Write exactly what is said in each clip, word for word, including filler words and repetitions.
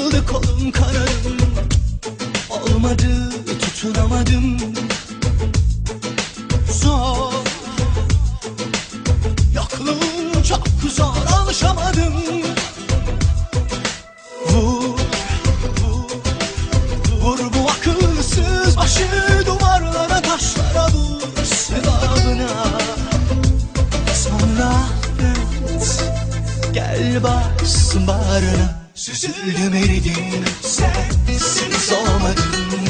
kırıldı kolum kanarım. Olmadı, tutunamadım. Zor, yokluğun çok zor, alışamadım. Vur, vur, vur bu akılsız başı duvarlara, taşlara vur sevabına. Sonra affet, gel bassın bağrına. Süzüldüm eridim, sensiz olmadım.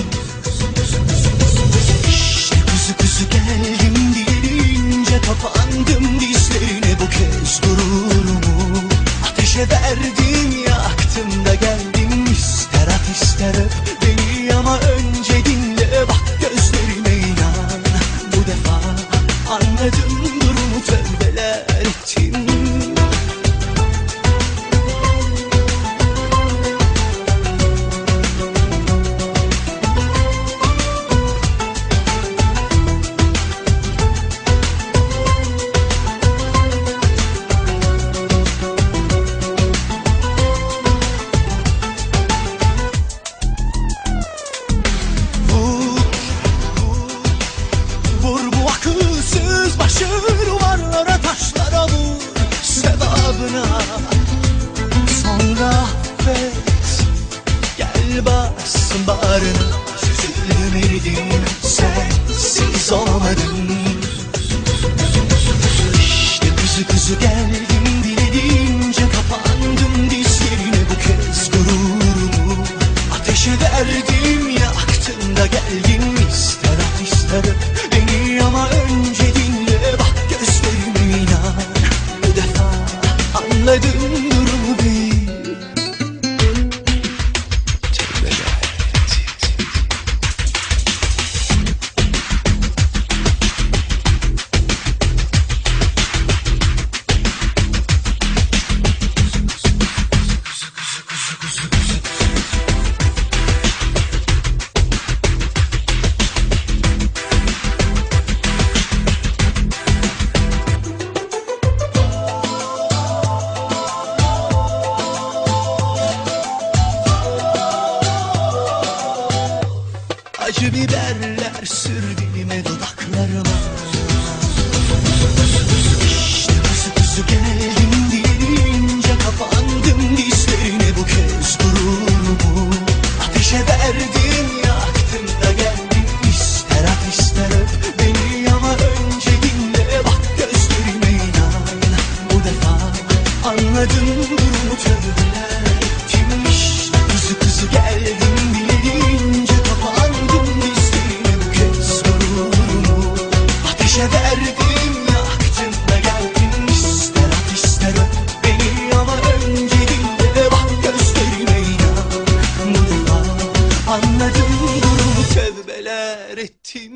İşte kuzu kuzu geldim diyelince kapandım dizlerine, bu kez gururumu ateşe verdim, yaktım da geldim. İster at ister öp beni ama önce dinle, bak gözlerime inan. Bu defa anladım durumu, tövbeler ettim. Başı duvarlara, taşlara vur sevabına. Sonra affet, gel bassın bağrına. Süzüldüm eridim, sensiz olmadım. İşte kuzu kuzu geldim dilediğince kapandım dizlerine, bu kez gururumu ateşe verdim, yaktım da geldim. İster at ister öp beni ama önce anladım durumu bir. Acı biberler sür dilime, dudaklarıma. İşte kuzu kuzu geldim diyelince kapandım dizlerine, bu kez gururumu ateşe verdim, yaktım da geldim. İster at ister öp beni ama önce dinle, bak gözlerime inan. Bu defa anladım durumu, tövbeler ettim. İşte kuzu kuzu geldim diyelince kapandım dizlerine, bu kez gururumu ateşe verdim, yaktım da geldim. İster at ister öp beni ama önce dinle, bak gözlerime inan. Bu defa anladım durumu, tövbeler ettim.